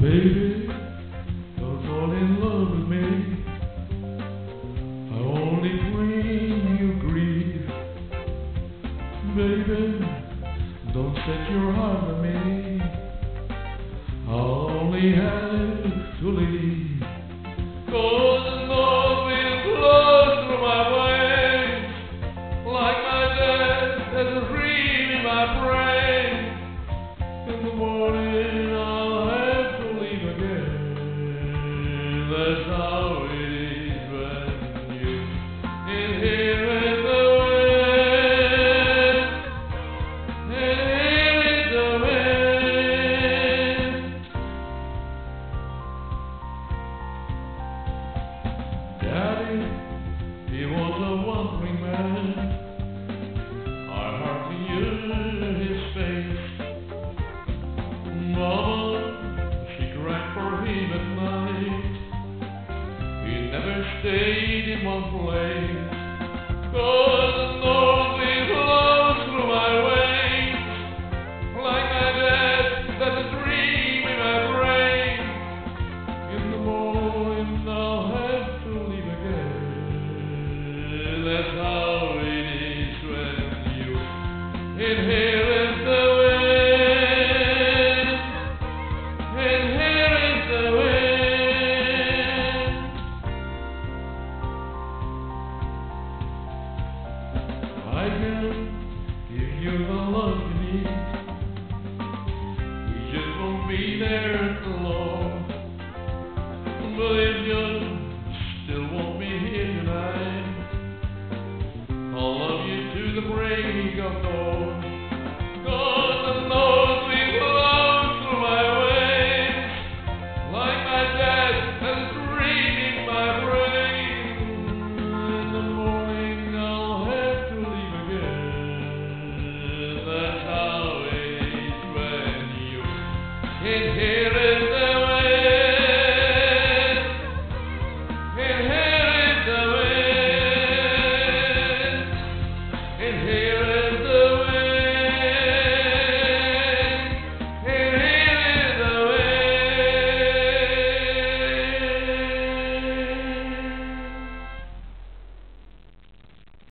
Baby, don't fall in love with me. I only bring you grief. Baby, don't set your heart on me. I only have to leave. 'Cause the north wind blows through my veins, like my death, there's a dream in my brain. In the morning I'll have to leave again. That's how it is when you inherit the wind. Inherit the wind. Daddy, he was a wandering man. I hardly knew his face. Mama, she cried for him at night. He never stayed in one place. 'Cause the north wind blows through my veins, like my death, that's a dream in my brain. In the morning I'll have to leave again. That's how it is when you inherit the wind. Inherit the wind. I can give you the love you need. We just won't be there for long. But if you still want me here tonight, I'll love you to the break of dawn. 'Cause the north wind blows through my veins, like my death, there's a dream in my brain. In the morning I'll have to leave again. That's how it is when you inherit